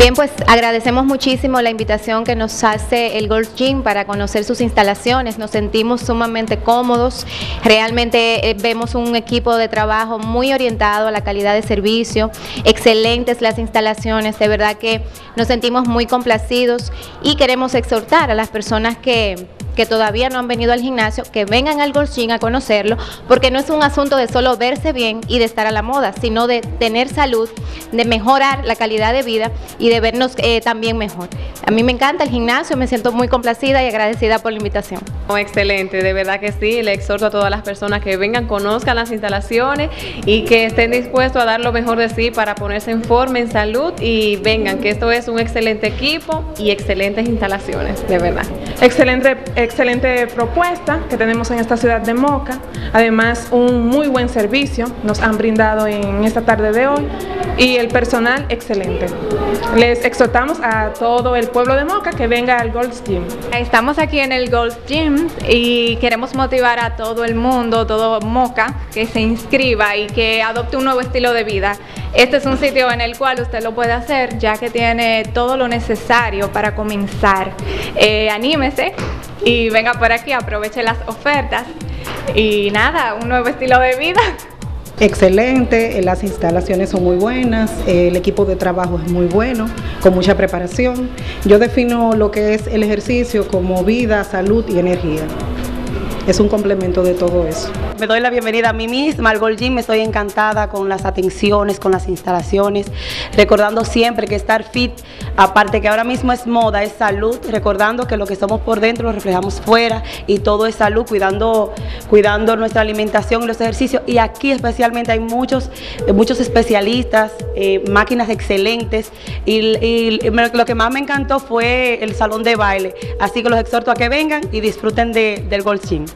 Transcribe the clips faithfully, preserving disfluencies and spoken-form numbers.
Bien, pues agradecemos muchísimo la invitación que nos hace el Gold's Gym para conocer sus instalaciones. Nos sentimos sumamente cómodos, realmente eh, vemos un equipo de trabajo muy orientado a la calidad de servicio, excelentes las instalaciones, de verdad que nos sentimos muy complacidos y queremos exhortar a las personas que... que todavía no han venido al gimnasio, que vengan al Gold's Gym a conocerlo, porque no es un asunto de solo verse bien y de estar a la moda, sino de tener salud, de mejorar la calidad de vida y de vernos eh, también mejor. A mí me encanta el gimnasio, me siento muy complacida y agradecida por la invitación. Oh, excelente, de verdad que sí, le exhorto a todas las personas que vengan, conozcan las instalaciones y que estén dispuestos a dar lo mejor de sí para ponerse en forma, en salud, y vengan, que esto es un excelente equipo y excelentes instalaciones, de verdad. Excelente, excelente propuesta que tenemos en esta ciudad de Moca, además un muy buen servicio nos han brindado en esta tarde de hoy y el personal excelente. Les exhortamos a todo el pueblo de Moca que venga al Gold's Gym. Estamos aquí en el Gold's Gym y queremos motivar a todo el mundo, todo Moca, que se inscriba y que adopte un nuevo estilo de vida. Este es un sitio en el cual usted lo puede hacer, ya que tiene todo lo necesario para comenzar. Eh, anímese y venga por aquí, aproveche las ofertas y nada, un nuevo estilo de vida. Excelente, las instalaciones son muy buenas, el equipo de trabajo es muy bueno, con mucha preparación. Yo defino lo que es el ejercicio como vida, salud y energía. Es un complemento de todo eso. Me doy la bienvenida a mí misma al Gold's Gym, estoy encantada con las atenciones, con las instalaciones, recordando siempre que estar fit, aparte que ahora mismo es moda, es salud, recordando que lo que somos por dentro lo reflejamos fuera y todo es salud, cuidando, cuidando nuestra alimentación y los ejercicios. Y aquí especialmente hay muchos, muchos especialistas, eh, máquinas excelentes y, y lo que más me encantó fue el salón de baile. Así que los exhorto a que vengan y disfruten de, del Gold's Gym.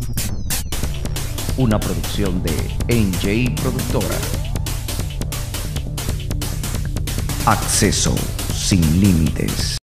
Una producción de N J Productora. Acceso sin límites.